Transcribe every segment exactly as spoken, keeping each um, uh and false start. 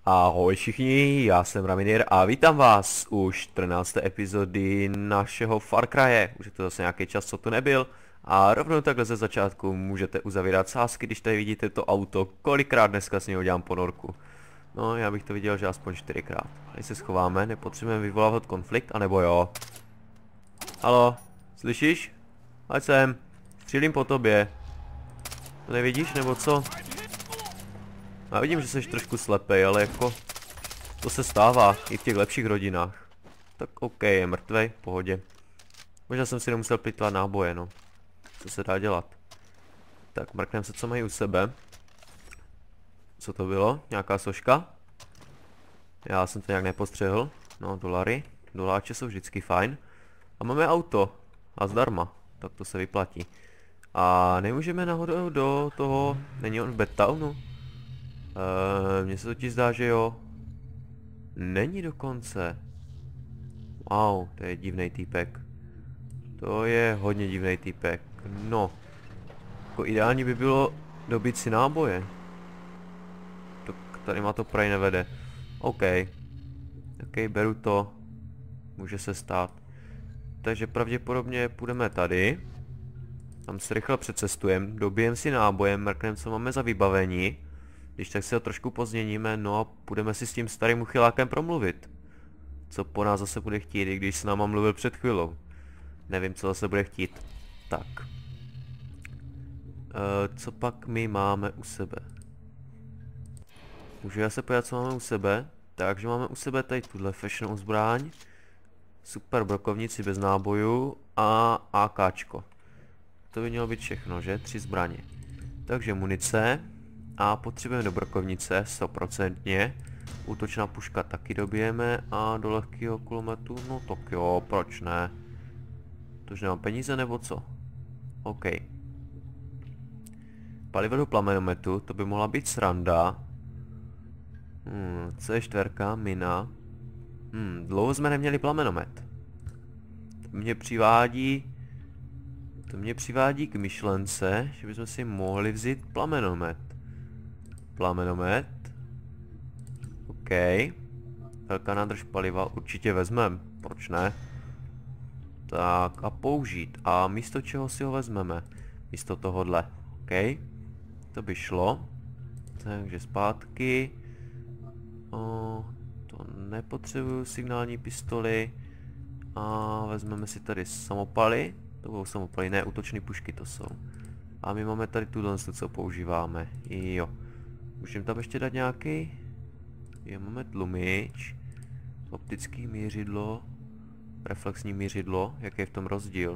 Ahoj všichni, já jsem Raminir a vítám vás u čtrnácté epizody našeho Far Cryje. Už je to zase nějaký čas, co tu nebyl. A rovnou takhle ze začátku můžete uzavírat sázky, když tady vidíte to auto, kolikrát dneska s něho dělám ponorku. No, já bych to viděl, že aspoň čtyřikrát. Tady se schováme, nepotřebujeme vyvolávat konflikt, anebo jo. Halo, slyšíš? Ať sem, střílím po tobě. To nevidíš, nebo co? Já vidím, že jsi trošku slepej, ale jako to se stává i v těch lepších rodinách. Tak OK, je mrtvej, v pohodě. Možná jsem si nemusel plýtvat náboje, no. Co se dá dělat? Tak, mrkneme se, co mají u sebe. Co to bylo? Nějaká soška? Já jsem to nějak nepostřehl. No, dolary. Doláče jsou vždycky fajn. A máme auto. A zdarma. Tak to se vyplatí. A nemůžeme nahoru do toho... Není on v Bedtownu? Uh, mně se totiž zdá, že jo. Není dokonce. Wow, to je divný týpek. To je hodně divný týpek. No. Jako ideální by bylo dobít si náboje. Tak tady má to prej nevede. OK. OK, beru to. Může se stát. Takže pravděpodobně půjdeme tady. Tam se rychle přecestujeme. Dobijem si nábojem, mrkneme, co máme za vybavení. Když tak si ho trošku pozměníme, no a půjdeme si s tím starým uchylákem promluvit. Co po nás zase bude chtít, i když s náma mluvil před chvílou. Nevím, co zase bude chtít. Tak. E, co pak my máme u sebe? Můžu já se podívat, co máme u sebe? Takže máme u sebe tady tuhle fashionovou zbraň. Super brokovnici bez nábojů a AKčko. To by mělo být všechno, že? Tři zbraně. Takže munice. A potřebujeme do brokovnice, stoprocentně. Útočná puška taky dobijeme a do lehkého kulometu, no tak jo, proč ne? Tož nemám peníze nebo co? OK. Palivo do plamenometu, to by mohla být sranda. Hmm, C čtyři, mina. Hmm, dlouho jsme neměli plamenomet. To mě přivádí... To mě přivádí k myšlence, že bychom si mohli vzít plamenomet. Plamenomet. OK. Velká nádrž paliva určitě vezmeme. Proč ne? Tak a použít. A místo čeho si ho vezmeme? Místo tohohle. OK. To by šlo. Takže zpátky. O, to nepotřebuju signální pistoli. A vezmeme si tady samopaly. To budou samopaly, ne útočné pušky to jsou. A my máme tady tuhle, co používáme. Jo. Můžeme tam ještě dát nějaký? Jo, máme tlumič. Optický mířidlo. Reflexní mířidlo. Jaký je v tom rozdíl?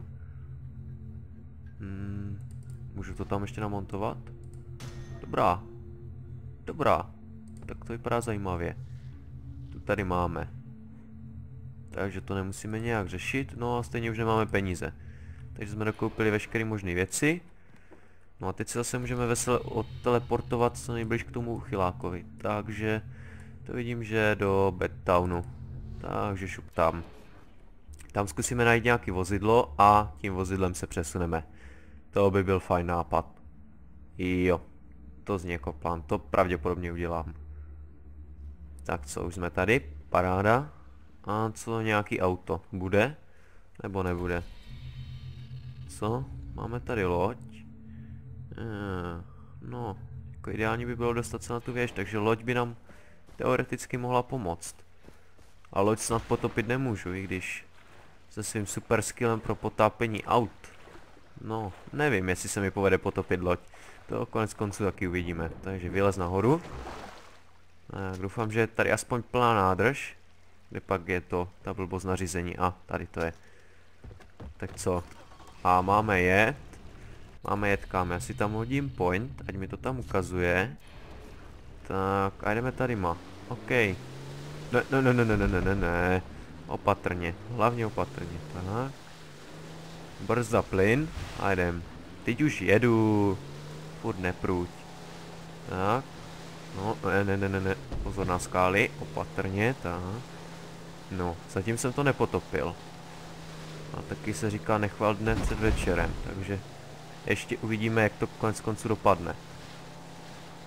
Hmm, můžu to tam ještě namontovat? Dobrá. Dobrá. Tak to vypadá zajímavě. Tu tady máme. Takže to nemusíme nějak řešit. No a stejně už nemáme peníze. Takže jsme dokoupili veškeré možné věci. No a teď se zase můžeme vesele odteleportovat co nejbliž k tomu uchylákovi. Takže to vidím, že do Bedtownu. Takže šup tam. Tam zkusíme najít nějaký vozidlo a tím vozidlem se přesuneme. To by byl fajn nápad. Jo, to zní jako plán, to pravděpodobně udělám. Tak co, už jsme tady, paráda. A co, nějaký auto, bude? Nebo nebude? Co? Máme tady loď. Uh, no, jako ideální by bylo dostat se na tu věž, takže loď by nám teoreticky mohla pomoct. A loď snad potopit nemůžu, i když se svým super skillem pro potápění aut. No, nevím, jestli se mi povede potopit loď. To konec konců taky uvidíme. Takže vylez nahoru. Tak, doufám, že je tady aspoň plná nádrž. Kde pak je to, ta blbost nařízení. A, tady to je. Tak co? A máme jet. Máme jet kam? Já si tam hodím point, ať mi to tam ukazuje. Tak, a jdeme tady ma. OK. Ne, ne, ne, ne, ne, ne, ne, ne. Opatrně, hlavně opatrně. Tak. Brzda plyn a jdem. Teď už jedu. Furt nepruť. Tak. No, ne, ne, ne, ne, ne. Pozor na skály, opatrně, tak. No, zatím jsem to nepotopil. A taky se říká nechval dne před večerem, takže ještě uvidíme, jak to konec konců dopadne.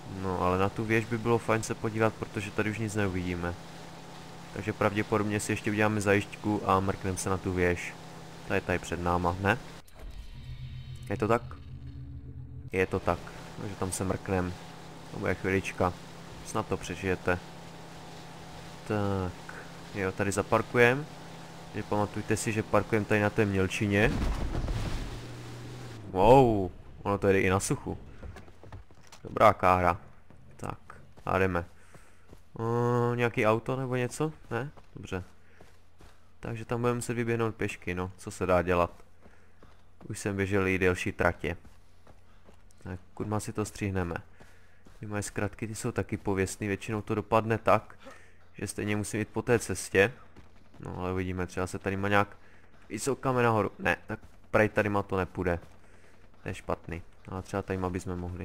No, ale na tu věž by bylo fajn se podívat, protože tady už nic neuvidíme. Takže pravděpodobně si ještě uděláme zajišťku a mrkneme se na tu věž. Ta je tady před náma, ne? Je to tak? Je to tak. Takže tam se mrknem. To bude chvilička. Snad to přežijete. Tak. Jo, tady zaparkujem. Takže pamatujte si, že parkujeme tady na té mělčině. Wow. Ono to jde i na suchu. Dobrá kára. Tak. A jdeme. Uh, nějaký auto nebo něco? Ne? Dobře. Takže tam budeme muset vyběhnout pěšky, no. Co se dá dělat? Už jsem běžel i delší tratě. Tak, kudma si to stříhneme. Ty moje zkratky, ty jsou taky pověstný. Většinou to dopadne tak, že stejně musím jít po té cestě. No ale uvidíme, třeba se tady má nějak vysokáme nahoru. Ne, tak prej tady má to nepůjde. To je špatný. Ale třeba tady má bychom mohli.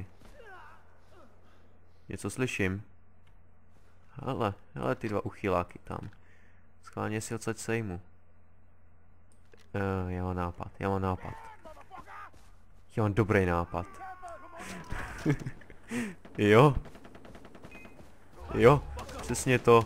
Něco slyším. Hele, hele ty dva uchyláky tam. Schválně si odsaď sejmu. Uh, já mám nápad, já mám nápad. Já mám dobrý nápad. Jo. Jo, přesně to.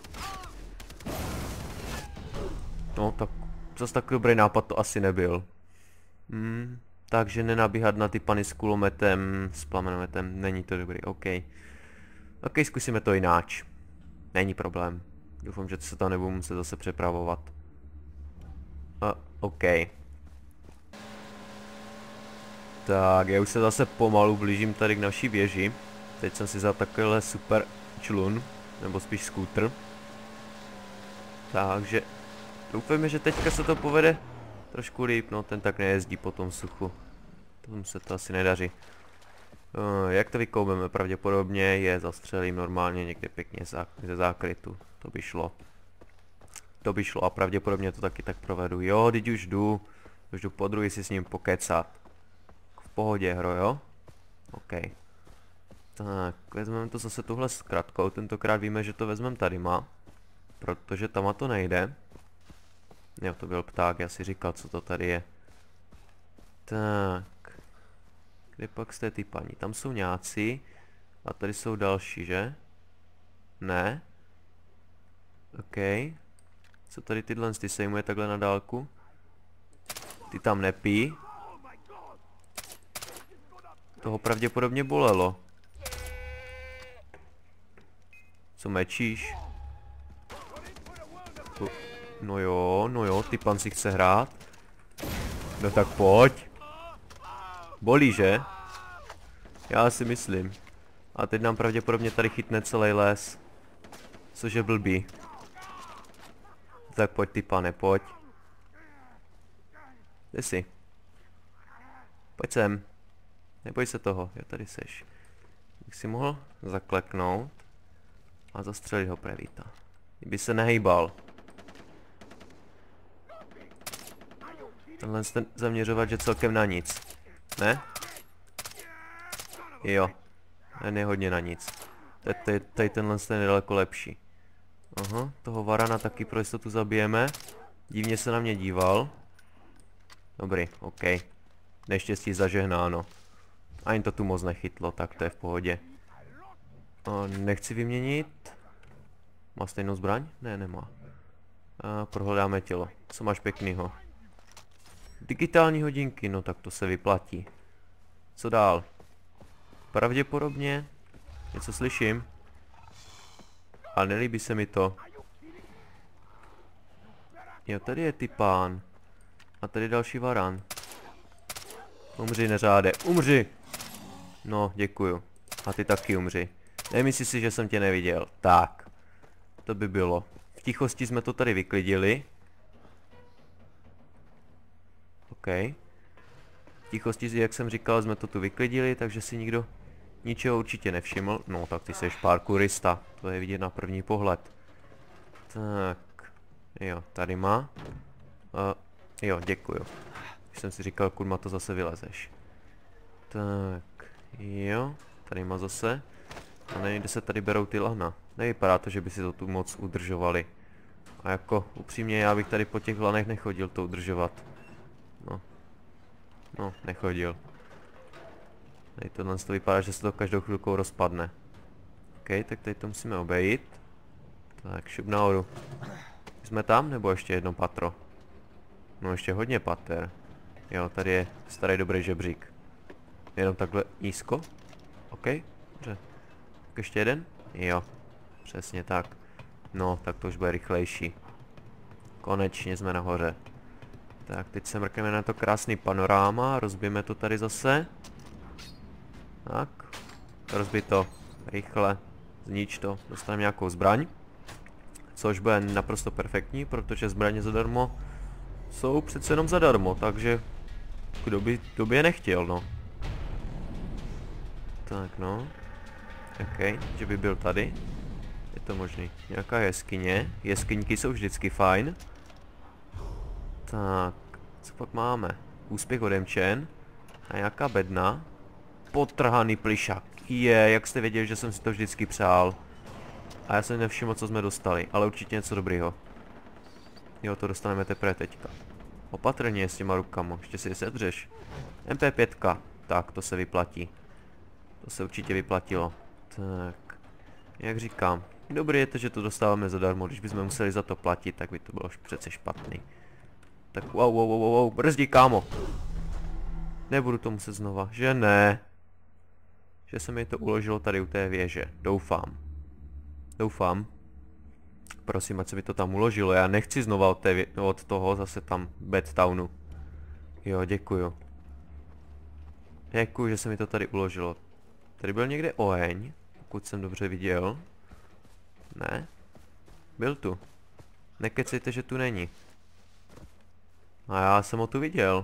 No, tak zase tak dobrý nápad to asi nebyl. Hmm, takže nenabíhat na ty pany s kulometem, s plamenometem, není to dobrý, OK. OK, zkusíme to jináč. Není problém. Doufám, že se tam nebudu muset zase přepravovat. A, OK. Tak, já už se zase pomalu blížím tady k naší věži. Teď jsem si vzal takovýhle super člun, nebo spíš skútr. Takže doufejme, že teďka se to povede trošku líp, no ten tak nejezdí po tom suchu. Tomu se to asi nedaří. Uh, jak to vykoubeme? Pravděpodobně je zastřelím normálně někde pěkně ze zákrytu. To by šlo. To by šlo a pravděpodobně to taky tak provedu. Jo, teď už jdu. Už jdu po druhý si s ním pokecat. V pohodě, hro, jo? OK. Tak, vezmeme to zase tuhle zkratkou. Tentokrát víme, že to vezmeme tady má. Protože tam to nejde. Jo, to byl pták, já si říkal, co to tady je. Tak. Kde pak jste ty paní? Tam jsou nějací. A tady jsou další, že? Ne? OK. Co tady tyhle ty sejmuje takhle na dálku? Ty tam nepí. Toho pravděpodobně bolelo. Co mečíš? No jo, no jo, ty pan si chce hrát. No tak pojď. Bolí, že? Já si myslím. A teď nám pravděpodobně tady chytne celý les. Což je blbý. Tak pojď ty pane, pojď. Jde si. Pojď sem. Neboj se toho, já tady seš. Bych si mohl zakleknout. A zastřelit ho prevíta. Kdyby se nehejbal. Tenhle ten zaměřovat, že celkem na nic. Ne? Jo. Ten je hodně na nic. Tady, tady tenhle ten je daleko lepší. Aha, toho varana taky pro jistotu zabijeme. Divně se na mě díval. Dobrý, OK. Neštěstí zažehnáno. Ani to tu moc nechytlo, tak to je v pohodě. A nechci vyměnit. Má stejnou zbraň? Ne, nemá. A prohledáme tělo. Co máš pěknýho? Digitální hodinky, no tak to se vyplatí. Co dál? Pravděpodobně něco slyším. Ale nelíbí se mi to. Jo, tady je ty pán. A tady další varan. Umři, neřáde. Umři! No, děkuju. A ty taky umři. Nemyslíš si, že jsem tě neviděl. Tak. To by bylo. V tichosti jsme to tady vyklidili. OK. V tichosti, jak jsem říkal, jsme to tu vyklidili, takže si nikdo ničeho určitě nevšiml. No, tak ty seš parkourista. To je vidět na první pohled. Tak. Jo, tady má. Uh, jo, děkuju. Když jsem si říkal, kurma, to zase vylezeš. Tak. Jo, tady má zase. A nevím, kde se tady berou ty lahna. Nevypadá to, že by si to tu moc udržovali. A jako, upřímně, já bych tady po těch lanech nechodil to udržovat. No. No, nechodil. Tady tohle to vypadá, že se to každou chvilkou rozpadne. OK, tak tady to musíme obejít. Tak, šup nahoru. Jsme tam, nebo ještě jedno patro? No ještě hodně pater. Jo, tady je starý dobrý žebřík. Jenom takhle nízko. OK, dobře. Tak ještě jeden? Jo, přesně tak. No, tak to už bude rychlejší. Konečně jsme nahoře. Tak, teď se mrkneme na to krásný panoráma, rozbijeme to tady zase. Tak, rozbij to, rychle, znič to, dostaneme nějakou zbraň. Což bude naprosto perfektní, protože zbraně zadarmo jsou přece jenom zadarmo, takže kdo by, kdo by je nechtěl, no. Tak no, OK, že by byl tady. Je to možný. Nějaká jeskyně, jeskyňky jsou vždycky fajn. Tak, co pak máme? Úspěch odemčen. A nějaká bedna. Potrhaný plišák. Je, jak jste věděli, že jsem si to vždycky přál. A já jsem nevšiml, co jsme dostali, ale určitě něco dobrýho. Jo, to dostaneme teprve teďka. Opatrně s těma rukama, ještě si je sedřeš. M P pět, tak to se vyplatí. To se určitě vyplatilo. Tak, jak říkám, dobrý je to, že to dostáváme zadarmo, když bychom museli za to platit, tak by to bylo přece špatný. Tak wow, wow, wow, wow, brzdí, kámo. Nebudu to muset znova, že ne. Že se mi to uložilo tady u té věže, doufám. Doufám. Prosím, ať se mi to tam uložilo, já nechci znova od, té od toho zase tam Bedtownu. Jo, děkuju. Děkuju, že se mi to tady uložilo. Tady byl někde oheň, pokud jsem dobře viděl. Ne? Byl tu. Nekecejte, že tu není. A já jsem ho tu viděl.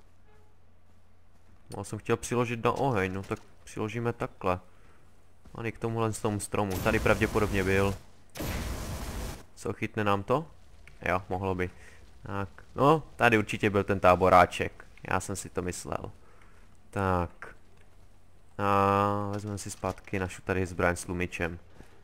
No, jsem chtěl přiložit na oheň, no tak přiložíme takhle. Ani k tomuhle z tomu stromu, tady pravděpodobně byl. Co, chytne nám to? Jo, mohlo by. Tak, no, tady určitě byl ten táboráček. Já jsem si to myslel. Tak. A vezmeme si zpátky našu tady zbraň s lumičem.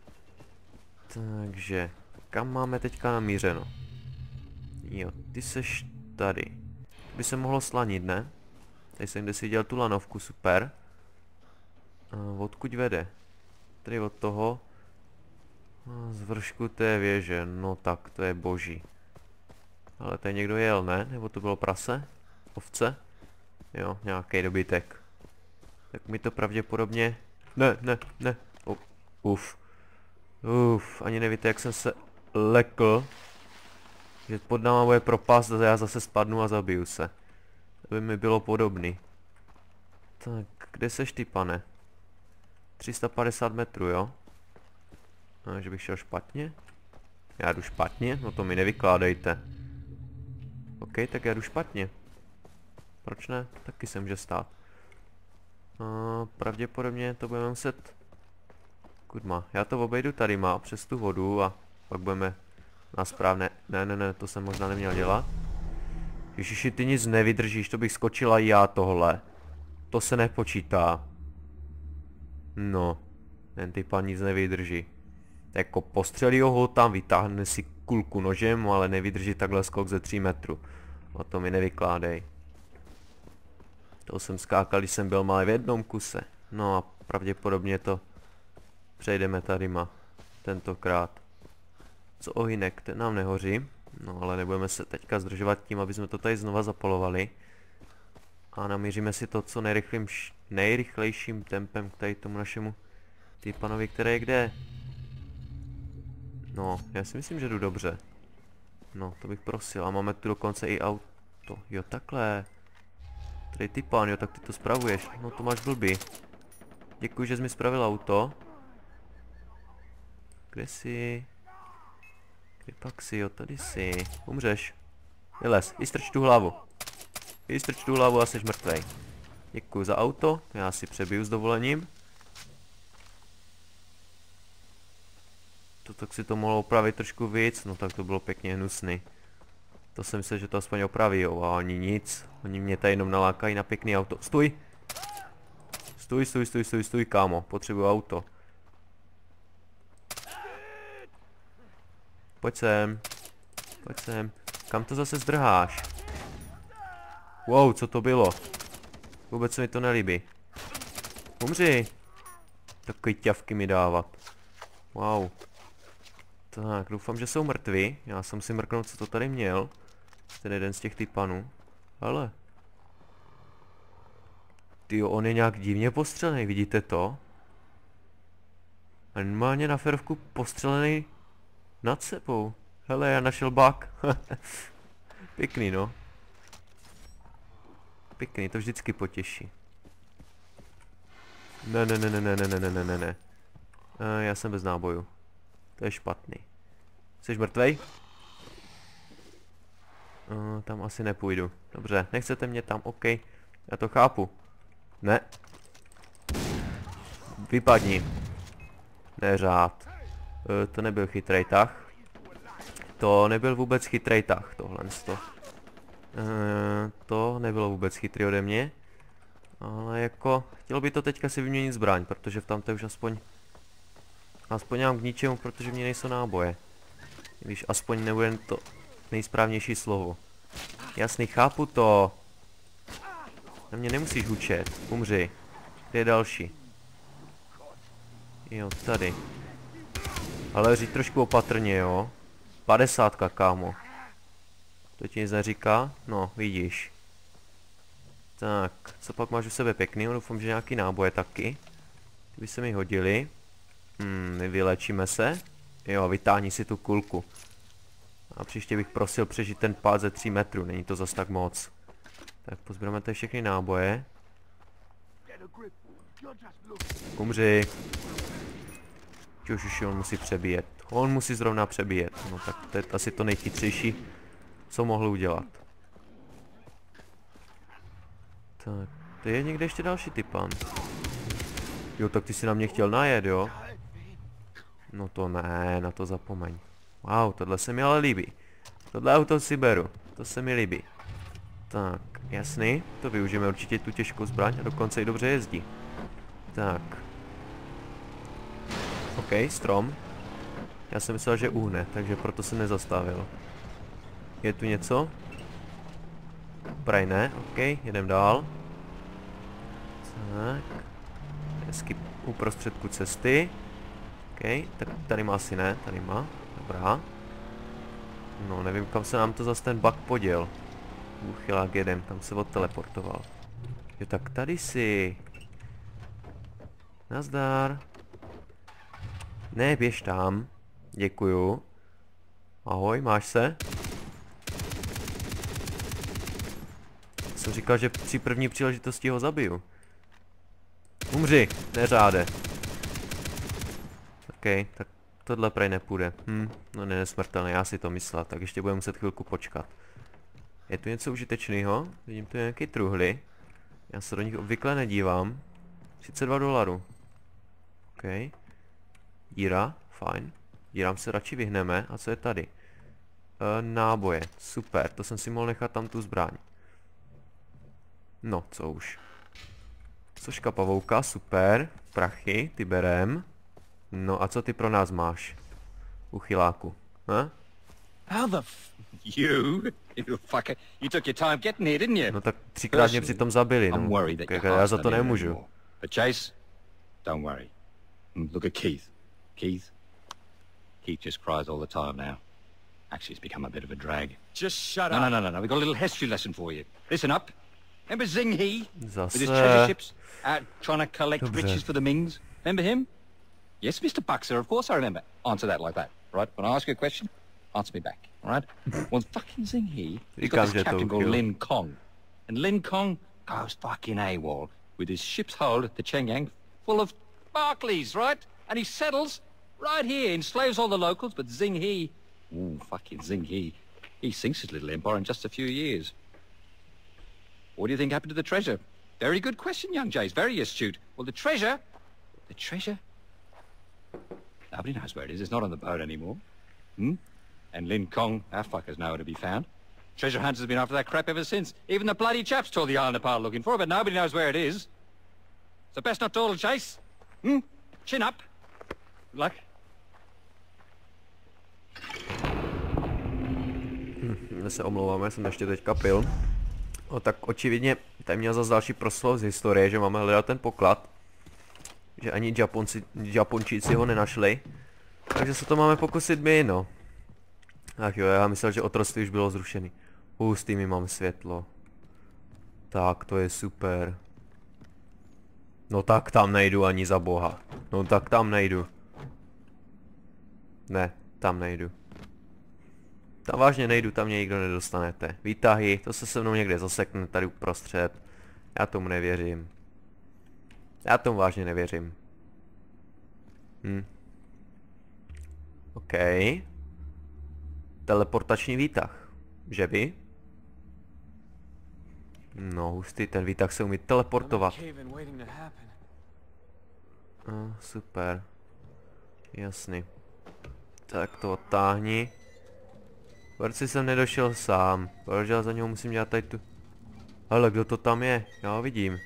Takže, kam máme teďka namířeno? Jo, ty seš tady. By se mohlo slanit, ne? Tady jsem kde si dělal tu lanovku, super. A odkud vede? Tady od toho. Z vršku té věže, no tak, to je boží. Ale tady někdo jel, ne? Nebo to bylo prase? Ovce? Jo, nějaký dobytek. Tak mi to pravděpodobně... Ne, ne, ne. Uh, uf. Uf, ani nevíte, jak jsem se lekl. Že pod náma bude propast a já zase spadnu a zabiju se. To by mi bylo podobný. Tak, kde seš ty, pane? tři sta padesát metrů, jo? No, že bych šel špatně? Já jdu špatně? No to mi nevykládejte. OK, tak já jdu špatně. Proč ne? Taky se může stát. A pravděpodobně to budeme muset... Kudma, já to obejdu tady má přes tu vodu a pak budeme na správné... Ne, ne, ne, to jsem možná neměl dělat. Ježiši, ty nic nevydržíš, to bych skočila i já tohle. To se nepočítá. No, ten typ nic nevydrží. Jako postřelí ho tam, vytáhne si kulku nožem, ale nevydrží takhle skok ze tří metrů. O to mi nevykládej. To jsem skákal, když jsem byl malý v jednom kuse. No a pravděpodobně to přejdeme tady ma. Tentokrát. Co ohynek, ten nám nehoří. No ale nebudeme se teďka zdržovat tím, aby jsme to tady znova zapolovali. A namíříme si to co nejrychlejším tempem k tady tomu našemu typanovi, který je kde. No, já si myslím, že jdu dobře. No, to bych prosil. A máme tu dokonce i auto. Jo, takhle. Tady ty pán, jo, tak ty to spravuješ. No, to máš blbý. Děkuji, že jsi mi spravil auto. Kde jsi? Kde pak jsi, jo, tady jsi. Umřeš. Vylez, vystrč tu hlavu. Vystrč tu hlavu a jsi mrtvej. Děkuji za auto, já si přebiju s dovolením. To tak si to mohlo opravit trošku víc, no tak to bylo pěkně hnusný. To jsem myslel, že to aspoň opraví, jo, a ani nic. Oni mě tady jenom nalákají na pěkný auto. Stůj! Stůj, stůj, stůj, stůj, stůj, kámo, potřebuji auto. Pojď sem. Pojď sem. Kam to zase zdrháš? Wow, co to bylo? Vůbec se mi to nelíbí. Umři. Takový ťavky mi dávat. Wow. Tak, doufám, že jsou mrtví. Já jsem si mrknul, co to tady měl. Ten jeden z těch typanů. Ale. Tyjo, on je nějak divně postřelený, vidíte to? A normálně na ferovku postřelený nad sebou. Hele, já našel bug. Pěkný, no. Pěkný, to vždycky potěší. Ne, ne, ne, ne, ne, ne, ne, ne, ne, ne. A já jsem bez nábojů. To je špatný. Jsi mrtvej? A, tam asi nepůjdu. Dobře, nechcete mě tam, OK. Já to chápu. Ne. Vypadni. Neřád. E, to nebyl chytrej tah. To nebyl vůbec chytrej tah, tohle. E, to nebylo vůbec chytrý ode mě. Ale jako, chtělo by to teďka si vyměnit zbraň, protože v tamté už aspoň... Aspoň mám k ničemu, protože mě nejsou náboje. Když aspoň nebude to nejsprávnější slovo. Jasný, chápu to. Na mě nemusíš hučet, umři. Kde je další? Jo, tady. Ale říct trošku opatrně, jo. Padesátka, kámo. To ti nic neříká? No, vidíš. Tak, co pak máš u sebe pěkný? Doufám, že nějaký náboje taky. Ty by se mi hodili. Hmm, vylečíme se. Jo, vytáhni si tu kulku. A příště bych prosil přežít ten pád ze tří metrů, není to zas tak moc. Tak pozbíráme tady všechny náboje. Umři. Už, už on musí přebíjet. On musí zrovna přebíjet. No tak to je asi to nejchytřejší, co mohl udělat. Tak, to je někde ještě další typan. Jo, tak ty si na mě chtěl najet, jo? No to ne, na to zapomeň. Wow, tohle se mi ale líbí. Tohle auto si beru, to se mi líbí. Tak, jasný, to využijeme určitě tu těžkou zbraň a dokonce i dobře jezdí. Tak. OK, strom. Já jsem myslel, že uhne, takže proto se nezastavil. Je tu něco? Praj ne, OK, jedem dál. Tak. Hezky uprostředku cesty. OK, tak tady má asi ne, tady má. Dobrá. No, nevím, kam se nám to zase ten bug poděl. Uchylák jeden, tam se odteleportoval. Jo, tak tady si. Nazdar. Ne, běž tam. Děkuju. Ahoj, máš se? Jsem říkal, že při první příležitosti ho zabiju. Umři, neřáde. OK, tak tohle prej nepůjde. Hm, no ne, nesmrtelný, já si to myslel, tak ještě budeme muset chvilku počkat. Je tu něco užitečného? Vidím tu nějaké truhly. Já se do nich obvykle nedívám. třicet dva dolarů. OK. Díra, fajn. Dírám se radši vyhneme. A co je tady? E, náboje, super, to jsem si mohl nechat tam tu zbraň. No, co už. Soška pavouka, super. Prachy, ty berem. No a co ty pro nás máš? Uchyláku. Huh? How the f... You? You fucker. You took your time getting here, didn't you? No tak třikrát mě přitom zabili, no. I'm worried that Tak your já heart's za not to in it nemůžu. anymore. But Chase, don't worry. Mm, Look at Keith. Keith? Keith just cries all the time now. Actually, it's become a bit of a drag. Just shut No, up. no, no, no, no. We've got a little history lesson for you. Listen up. Remember Zing He? Zase. With his treasure ships out trying to collect Dobře. riches for the Mings? Remember him? Yes, Mister Buxer, of course I remember. Answer that like that, right? When I ask you a question, answer me back, all right? Well, fucking Zing He, he's got this captain called Lin Kong. And Lin Kong goes fucking AWOL with his ship's hold at the Chengyang full of Barclays, right? And he settles right here, enslaves all the locals, but Zing He, ooh, fucking Zing He, he sinks his little empire in just a few years. What do you think happened to the treasure? Very good question, young Jays, very astute. Well, the treasure, the treasure, nobody knows where it is. It's not on the boat anymore. Hmm? And Lin Kong, our fucker's nowhere to be found. Treasure hunters have been after that crap ever since. Even the bloody chaps tore the island apart looking for it, but nobody knows where it is. So best not dawdle, Chase. Hmm? Chin up. Good luck. Hm, se omlouváme, jsem ještě teďka pil. O, tak očividně tady měl zase další proslov z historie, že máme hledat ten poklad. že ani Japonci, Japončíci ho nenašli. Takže se to máme pokusit my, no. Ach jo, já myslel, že otroctví už bylo zrušený. Hustý, mi mám světlo. Tak, to je super. No tak tam nejdu ani za boha. No tak tam nejdu. Ne, tam nejdu. Tam vážně nejdu, tam mě nikdo nedostanete. Výtahy, to se se mnou někde zasekne tady uprostřed. Já tomu nevěřím. Já tomu vážně nevěřím. Hm. OK. Teleportační výtah. Že by? No, hustý, ten výtah se umí teleportovat. Oh, super. Jasný. Tak to odtáhni. Proč jsem nedošel sám? Proč já za něho musím dělat tady tu... Ale kdo to tam je? Já ho vidím.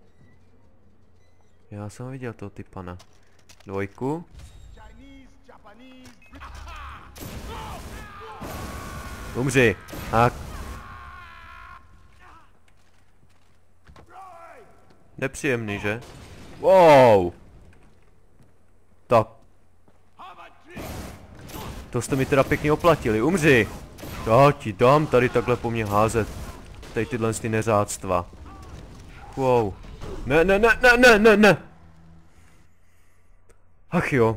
Já jsem ho viděl toho typana. Dvojku. Umři. Tak. Nepříjemný, že? Wow. Tak. To jste mi teda pěkně oplatili. Umři. Já ti dám tady takhle po mně házet. Tady tyhle ty neřádstva. Wow. Ne, ne, ne, ne, ne, ne, ne. Ach jo.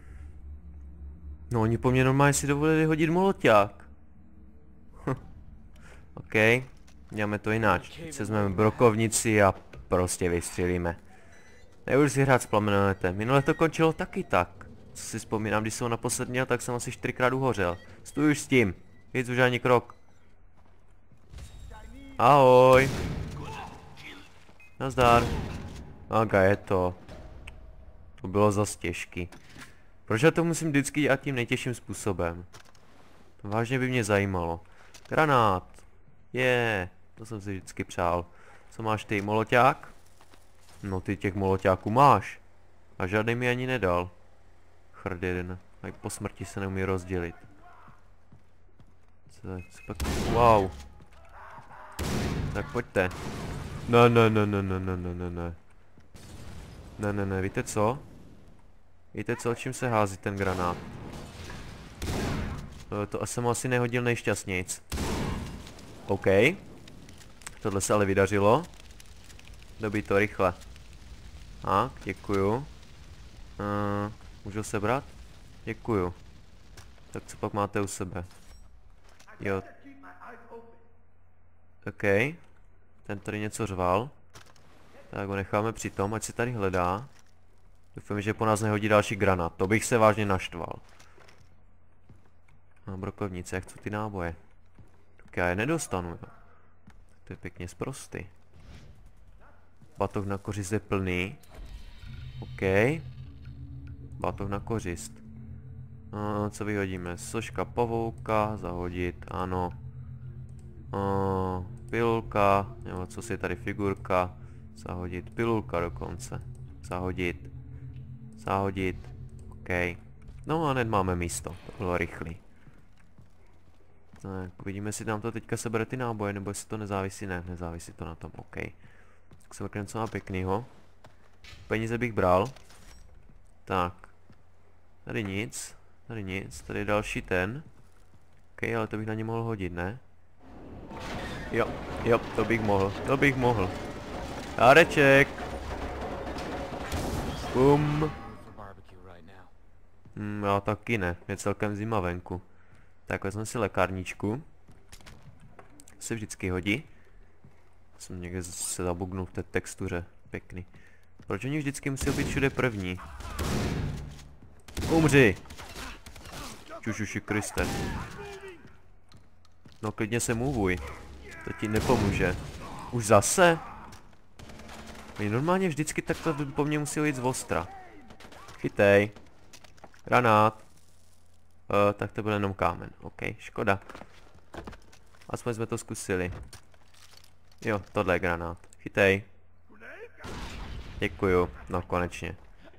No oni po mně normálně si dovolili hodit moloťák. Hm. OK. Děláme to jináč. Teď se vezmeme brokovnici a prostě vystřelíme. Nebudu si hrát s plamenometem. Minule to končilo taky tak. Co si vzpomínám, když jsem ho naposled měl, tak jsem asi čtyřikrát uhořel. Stůj už s tím. Víc už ani krok. Ahoj. Nazdar. Aga je to. To bylo zas těžký. Proč já to musím vždycky dělat tím nejtěžším způsobem? To vážně by mě zajímalo. Granát. Je, yeah. To jsem si vždycky přál. Co máš ty, moloťák? No ty těch moloťáků máš. A žádný mi ani nedal. Chrd jeden. Tak po smrti se neumí rozdělit. Tak, wow. Tak pojďte. Ne, ne, ne, ne, ne, ne, ne, ne, ne. Ne, ne, ne, víte co? Víte co, čím se hází ten granát? To, to jsem asi nehodil nejšťastnějc. OK. Tohle se ale vydařilo. Dobít to rychle. Tak, děkuju. Uh, můžu sebrat? Děkuju. Tak co pak máte u sebe? Jo. OK. Ten tady něco řval. Tak ho necháme při tom, ať se tady hledá. Doufám, že po nás nehodí další granát. To bych se vážně naštval. No, brokovnice, jak chci ty náboje. Tak já je nedostanu, jo. To je pěkně sprostý. Batoh na kořist je plný. OK. Batoh na kořist. No, co vyhodíme? Soška pavouka, zahodit, ano. O, pilulka, nebo co si je tady figurka. Zahodit, pilulka dokonce. Zahodit. Zahodit. OK. No a hned máme místo, to bylo rychlý. Tak, uvidíme, jestli nám to teďka sebere ty náboje, nebo jestli to nezávisí, ne, nezávisí to na tom, OK. Tak se vrkneme co má pěknýho. Peníze bych bral. Tak. Tady nic, tady nic, tady je další ten. OK, ale to bych na ně mohl hodit, ne? Jo, jo, to bych mohl, to bych mohl. Dáreček. Bum. Hmm, já taky ne, je celkem zima venku. Tak vezmeme si lékárničku. Se vždycky hodí. Jsem někde se zabugnul v té textuře. Pěkný. Proč oni vždycky musí být všude první? Umři! Čušuši Kriste. No klidně se movuj. To ti nepomůže. Už zase? Oni normálně vždycky takto po mně musí jít z ostra. Chytej. Granát. Uh, tak to byl jenom kámen. OK, škoda. Aspoň jsme to zkusili. Jo, tohle je granát. Chytej. Děkuju. No konečně.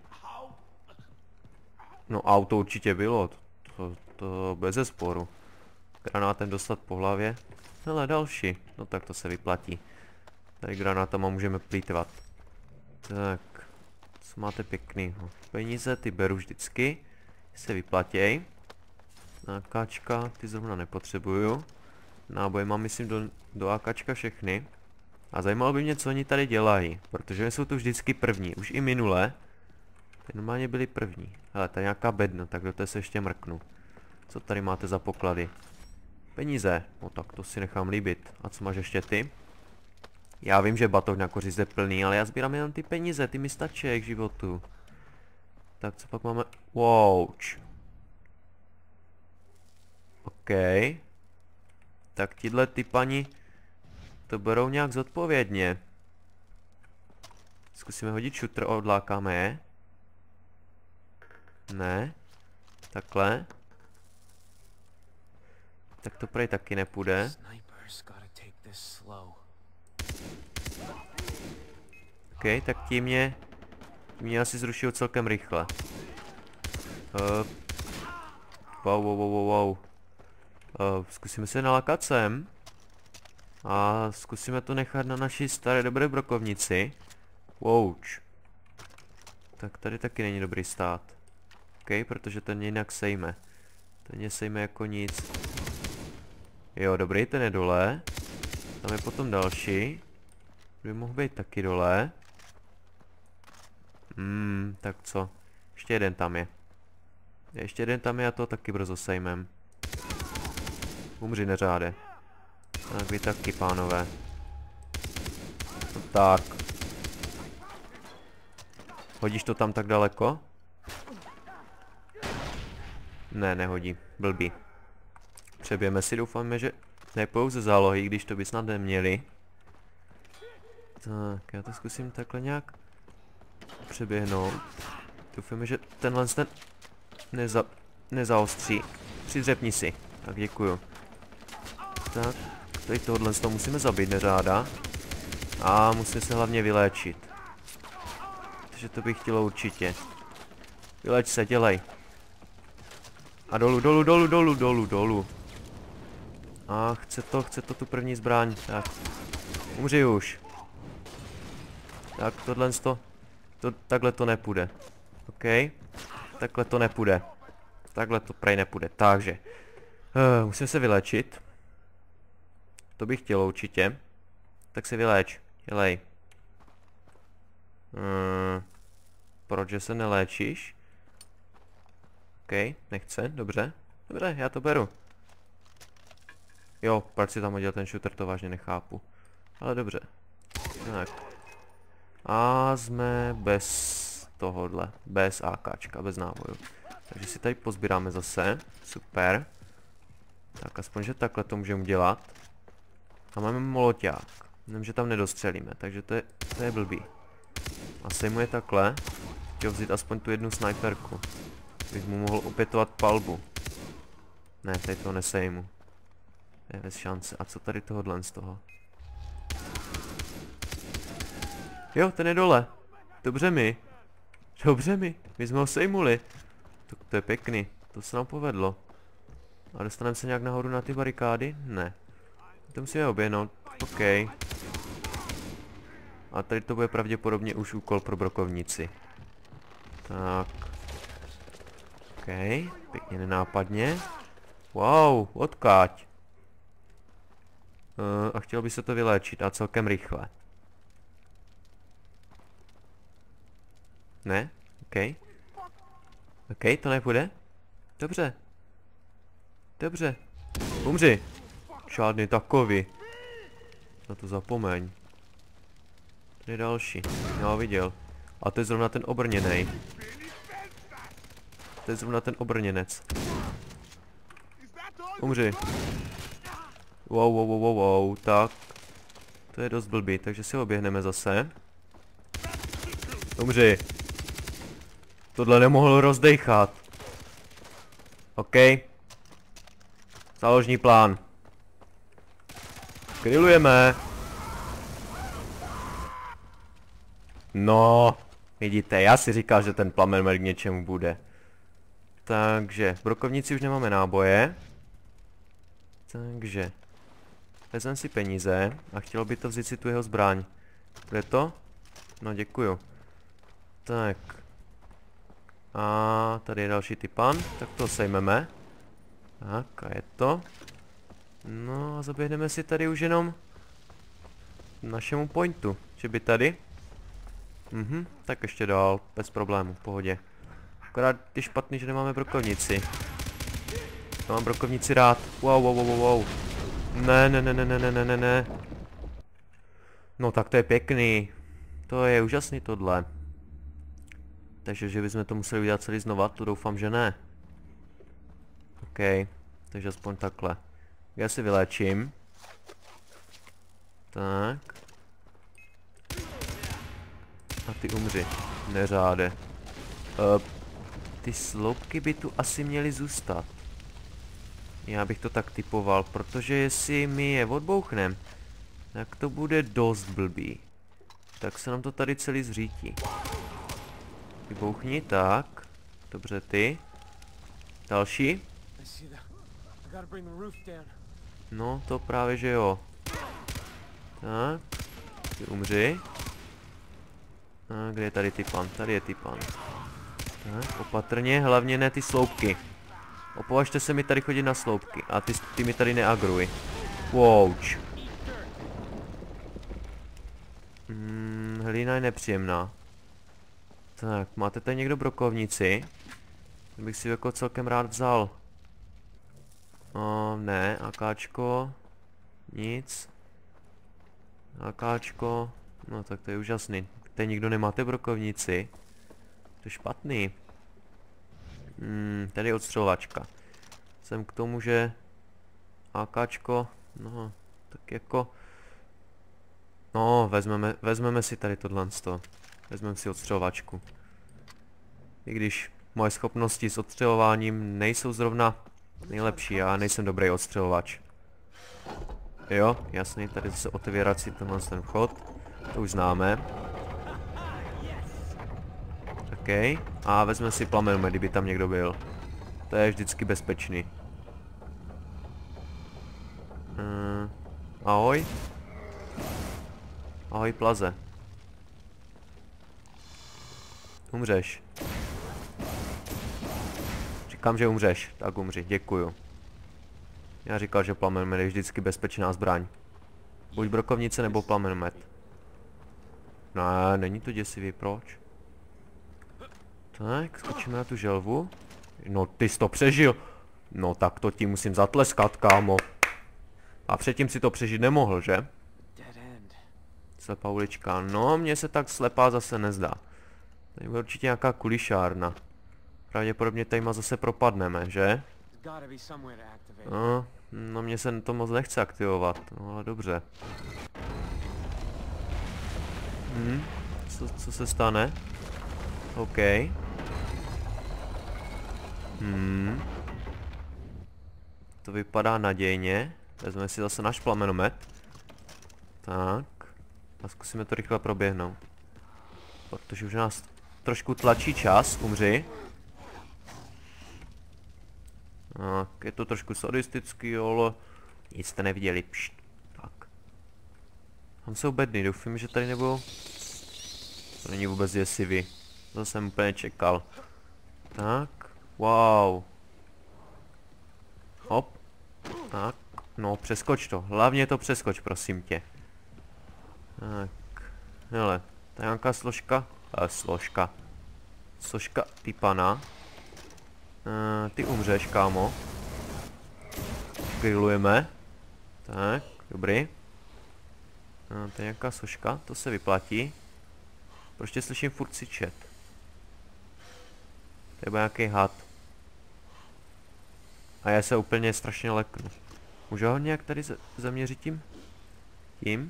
No auto určitě bylo. To, to bez zesporu. Granátem dostat po hlavě. Hele, další. No tak to se vyplatí. Tady granátama můžeme plýtvat. Tak. Co Co máte pěknýho? Peníze ty beru vždycky. Se vyplatěj. AKčka, ty zrovna nepotřebuju. Náboje mám, myslím, do, do AKčka všechny. A zajímalo by mě, co oni tady dělají. Protože jsou tu vždycky první. Už i minule. Ty normálně byli první. Hele, tady nějaká bedna, tak do té se ještě mrknu. Co tady máte za poklady? Peníze. No tak to si nechám líbit. A co máš ještě ty? Já vím, že batoh na kořiz je plný, ale já sbírám jenom ty peníze, ty mi stačí k životu. Tak co pak máme? Wouch. OK. Tak tihle ty pani to berou nějak zodpovědně. Zkusíme hodit šutr, odlákáme je. Ne. Takhle. Tak to prej taky nepůjde. OK, tak tím mě, tím mě asi zrušil celkem rychle. Uh, wow, wow, wow, wow, wow. Uh, zkusíme se nalákat sem. A zkusíme to nechat na naší staré dobré brokovnici. Wouch. Tak tady taky není dobrý stát. OK, protože ten jinak sejme. Ten je sejme jako nic. Jo, dobrý, ten je dole. Tam je potom další. By mohl být taky dole. Hmm, tak co? Ještě jeden tam je. Ještě jeden tam je a to taky brzo sejmem. Umři, neřáde. Tak vy taky, pánové. No tak. Hodíš to tam tak daleko? Ne, nehodí. Blbý. Přebijeme si, doufáme, že ne pouze zálohy, když to by snad neměli. Tak, já to zkusím takhle nějak přeběhnout. Doufáme, že tenhle ten neza, nezaostří. Přidřepni si. Tak, děkuju. Tak, tady tohle z toho musíme zabít, neřáda. A musíme se hlavně vyléčit. Takže to bych chtělo určitě. Vyléč se, dělej. A dolů, dolů, dolů, dolů, dolů, dolů. A chce to, chce to tu první zbraň. Tak. Umři už. Tak, tohle to, to, takhle to nepůjde. OK. Takhle to nepůjde. Takhle to prej nepůjde. Takže. Uh, musím se vylečit. To bych chtěl určitě. Tak se vyléč. Dělej. Uh, proč se neléčíš? OK, nechce, dobře. Dobře, já to beru. Jo, proč si tam hodil ten shooter, to vážně nechápu. Ale dobře. Tak. A jsme bez tohohle. Bez AKčka, bez nábojů. Takže si tady pozbíráme zase. Super. Tak aspoň, že takhle to můžeme udělat. A máme moloťák. Vím, že tam nedostřelíme, takže to je, to je blbý. A sejmu je takhle. Chtěl vzít aspoň tu jednu snajperku. Bych mu mohl opětovat palbu. Ne, tady to nesejmu. Je bez šance. A co tady tohodlen z toho? Jo, ten je dole. Dobře mi. Dobře mi. My jsme ho sejmuli. To, to je pěkný. To se nám povedlo. A dostaneme se nějak nahoru na ty barikády? Ne. To musíme oběhnout. OK. A tady to bude pravděpodobně už úkol pro brokovnici. Tak. OK. Pěkně nenápadně. Wow, odkáď. Uh, a chtěl by se to vyléčit a celkem rychle. Ne? OK. OK, to nepůjde? Dobře. Dobře. Umři. Žádný takový. Na to zapomeň. Tady je další. Já ho viděl. A to je zrovna ten obrněnej. To je zrovna ten obrněnec. Umři. Wow, wow, wow, wow, wow. Tak. To je dost blbý, takže si oběhneme zase. Umři. Tohle nemohl rozdejchat. OK. Záložní plán. Grillujeme. No, vidíte, já si říkal, že ten plamen k něčemu bude. Takže, v brokovnici už nemáme náboje. Takže, vezmeme si peníze a chtělo by to vzít si tu jeho zbraň. Bude to? No, děkuju. Tak. A tady je další typan, tak to sejmeme. Tak a je to. No a zaběhneme si tady už jenom našemu pointu. Že by tady? Mhm, tak ještě dál, bez problémů, v pohodě. Akorát je špatný, že nemáme brokovnici. Já mám brokovnici rád. Wow, wow, wow, wow. Ne, ne, ne, ne, ne, ne, ne, ne, ne. No tak to je pěkný. To je úžasný tohle. Takže, že bychom to museli udělat celý znova, to doufám, že ne. OK, takže aspoň takhle. Já si vyléčím. Tak. A ty umři. Neřáde. Uh, ty sloupky by tu asi měly zůstat. Já bych to tak typoval, protože jestli my je odbouchnem, tak to bude dost blbý. Tak se nám to tady celý zřítí. Vybouchni, tak. Dobře, ty. Další. No, to právě, že jo. Tak. Ty umři. A kde je tady typan? Tady je typan. Tak, opatrně, hlavně ne ty sloupky. Opovažte se mi tady chodit na sloupky. A ty, ty mi tady neagruj. Wouč. Hmm, hlína je nepříjemná. Tak, máte tady někdo brokovnici? Bych si jako celkem rád vzal. O, ne, akáčko. Nic. Akáčko. No tak to je úžasný. Tady nikdo nemáte brokovnici. To je špatný. Hmm, tady je odstřelovačka. Jsem k tomu, že AKčko, no, tak jako... No, vezmeme, vezmeme si tady tohle sto. Vezmeme si odstřelovačku. I když moje schopnosti s odstřelováním nejsou zrovna nejlepší, já nejsem dobrý odstřelovač. Jo, jasný, tady zase otevírat si tenhle ten vchod. To už známe. OK. A vezmeme si plamenomet, kdyby tam někdo byl. To je vždycky bezpečný. Uh, ahoj. Ahoj, plaze. Umřeš. Říkám, že umřeš. Tak umři, děkuju. Já říkal, že plamenomet je vždycky bezpečná zbraň. Buď brokovnice nebo plamenomet. Ne, není to děsivý, proč? Tak, skočíme na tu želvu. No, ty jsi to přežil. No, tak to ti musím zatleskat, kámo. A předtím si to přežít nemohl, že? Slepá ulička. No, mně se tak slepá zase nezdá. Tady bude určitě nějaká kulišárna. Pravděpodobně tady ma zase propadneme, že? No, no mně se to moc nechce aktivovat. No, ale dobře. Hm, co, co se stane? OK. Hmm. To vypadá nadějně. Vezmeme si zase náš plamenomet. Tak. A zkusíme to rychle proběhnout. Protože už nás trošku tlačí čas. Umři. Tak, je to trošku sadistický, ale nic jste neviděli. Pšt. Tak. Tam jsou bedny, doufám, že tady nebudou. To není vůbec děsivý. To jsem úplně čekal. Tak. Wow. Hop. Tak. No, přeskoč to. Hlavně to přeskoč, prosím tě. Tak. Hele, to je nějaká složka. Eh, složka. Složka typana. Eh, ty umřeš, kámo. Grillujeme. Tak, dobrý. Eh, to je nějaká složka, to se vyplatí. Proč tě slyším furt syčet? To je nějaký had. A já se úplně strašně leknu. Můžu ho nějak tady zaměřit tím? Tím?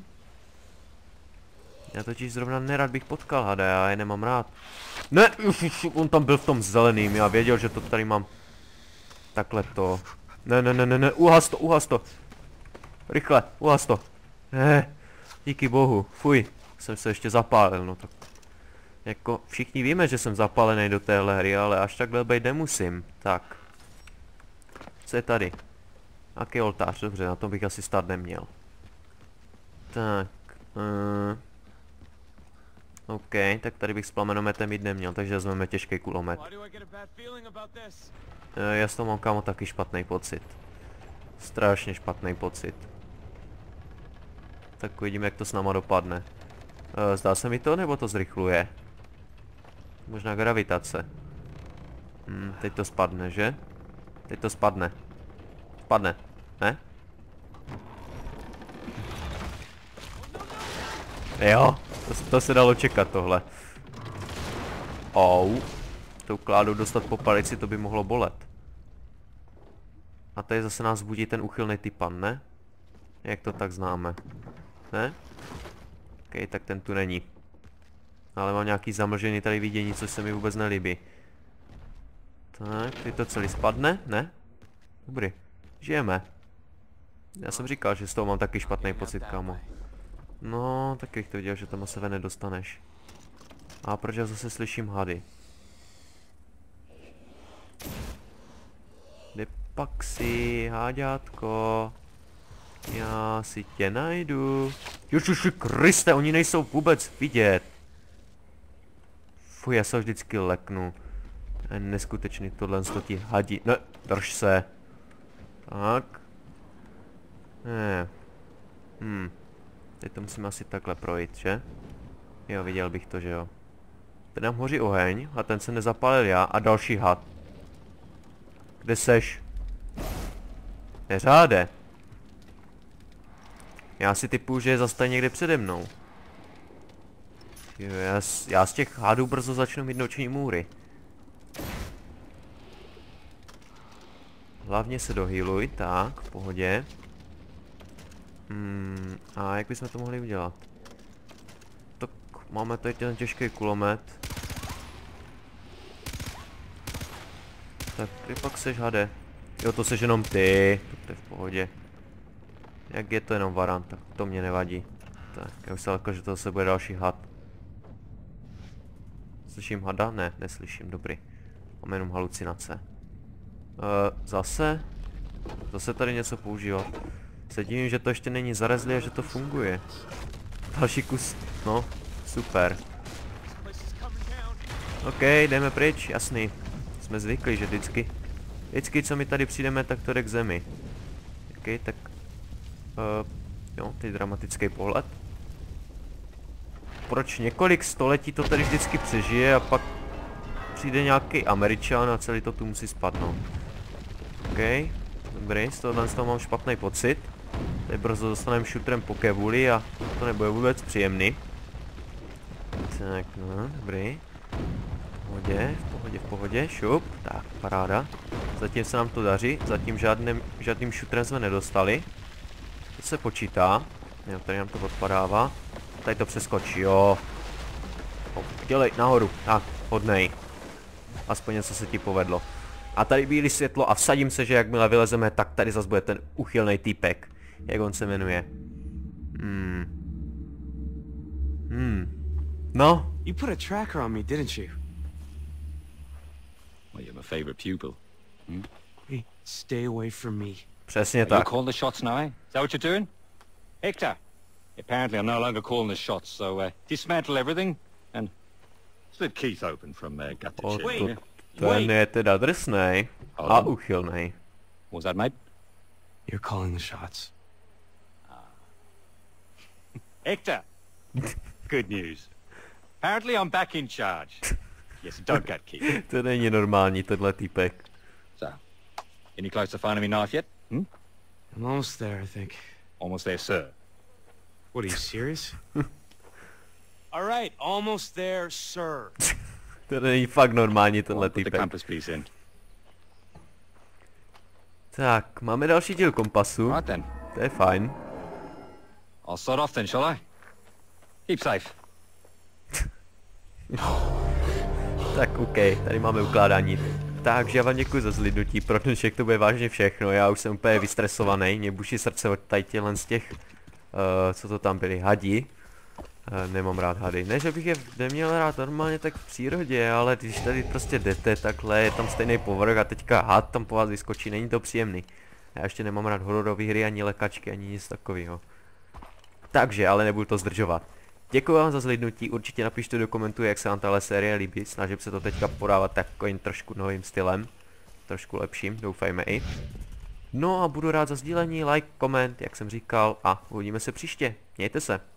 Já totiž zrovna nerad bych potkal hada, já je nemám rád. Ne, on tam byl v tom zeleným, já věděl, že to tady mám. Takhle to. Ne, ne, ne, ne, ne, uhas to, uhas to. Rychle, uhas to. Ne, díky bohu, fuj, jsem se ještě zapálil, no tak. Jako všichni víme, že jsem zapálený do téhle hry, ale až takhle být nemusím. Tak. Co je tady? Aký oltář, dobře, na tom bych asi stát neměl. Tak. Uh, OK, tak tady bych s plamenometem jít neměl, takže vezmeme těžký kulomet. E, já s toho mám, kámo, taky špatný pocit. Strašně špatný pocit. Tak uvidíme, jak to s náma dopadne. E, zdá se mi to, nebo to zrychluje? Možná gravitace. Hmm, teď to spadne, že? Teď to spadne. Spadne, ne? Jo, to, to se dalo čekat tohle. Au. Tou kládou dostat po palici, to by mohlo bolet. A tady zase nás budí ten úchylný typan, ne? Jak to tak známe? Ne? OK, tak ten tu není. Ale mám nějaký zamlžený tady vidění, což se mi vůbec nelíbí. Tak, teď to celý spadne, ne? Dobrý, žijeme. Já jsem říkal, že z toho mám taky špatný pocit, kámo. No, tak bych to viděl, že tam asi ven nedostaneš. A proč já zase slyším hady? Kde pak si, háďátko? Já si tě najdu. Ježiši Kriste, oni nejsou vůbec vidět. Fuj, já se vždycky leknu. Je neskutečný, tohle z ti hadí. Ne, drž se. Tak. Ne. Hm. Teď to musím asi takhle projít, že? Jo, viděl bych to, že jo. Teď nám hoří oheň a ten se nezapálil já a další had. Kde seš? Neřáde. Já si typuju, že je zase někde přede mnou. Jo, já, já z těch hadů brzo začnu mít noční můry. Hlavně se dohýluj, tak, v pohodě. Hmm, a jak bychom to mohli udělat? Tak máme tady ten těžký kulomet. Tak, ty pak seš, hade. Jo, to seš jenom ty, to je v pohodě. Jak je to jenom varan, tak to mě nevadí. Tak, já už se lekl, že to zase bude další had. Slyším hada? Ne, neslyším, dobrý. Mám jenom halucinace. Uh, zase? Zase tady něco používat. Se divím, že to ještě není zarezlé a že to funguje. Další kus, no, super. OK, jdeme pryč, jasný. Jsme zvyklí, že vždycky, vždycky co my tady přijdeme, tak to jde k zemi. OK, tak, uh, jo, teď dramatický pohled. Proč několik století to tady vždycky přežije a pak přijde nějaký Američan a celý to tu musí spadnout. OK, dobrý, z tohohle z toho mám špatný pocit. Teď brzo dostaneme šutrem po kevuli a to nebude vůbec příjemný. Tak, no, dobrý. V pohodě, v pohodě, v pohodě, šup. Tak, paráda. Zatím se nám to daří, zatím žádným, žádným šutrem jsme nedostali. To se počítá. Jo, tady nám to odpadává. Tady to přeskočí, jo. O, dělej, nahoru, tak, hodnej. Aspoň něco se ti povedlo. A tady bílý světlo a vsadím se, že jakmile vylezeme, tak tady zase bude ten uchylnej týpek. Jak on se jmenuje? Hmm. Hmm. No. You put a tracker on me, didn't you? Well, you're my favorite pupil. Hmm? Hey, stay away from me. Přesně You tak. calling the shots now, eh? Is that what you're doing? Hector, apparently I'm no longer calling the shots, so uh, dismantle everything and split Keith open from uh, gut to O, chin. to, yeah? ten je teda drsnej a uchylnej. What was that, mate? You're calling the shots. Hector, good news. Apparently I'm back in charge. Yes, don't gut Keith. To není normální, tenhle týpek. So, any close to finding me knife yet? Hmm? I'm almost there, I think. Almost there, sir. What, are you serious? All right, almost there, sir. To není fakt normální, tenhle Put the týpek. compass piece in. Tak, máme další díl kompasu. Right then. To je fajn. I'll start off then, shall I? Keep safe. Tak OK, tady máme ukládání. Takže já vám děkuji za zhlídnutí, pro dnešek to bude vážně všechno, já už jsem úplně vystresovaný, mě buší srdce od tady tělen z těch, uh, co to tam byly, hadí. Uh, nemám rád hady, ne že bych je neměl rád normálně tak v přírodě, ale když tady prostě jdete takhle, je tam stejný povrch a teďka had tam po vás vyskočí, není to příjemný. Já ještě nemám rád hororové hry, ani lekačky, ani nic takového. Takže, ale nebudu to zdržovat. Děkuji vám za zhlédnutí, určitě napište do komentů, jak se vám tahle série líbí, snažím se to teďka podávat takovým trošku novým stylem, trošku lepším, doufejme i. No a budu rád za sdílení, like, koment, jak jsem říkal, a uvidíme se příště, mějte se.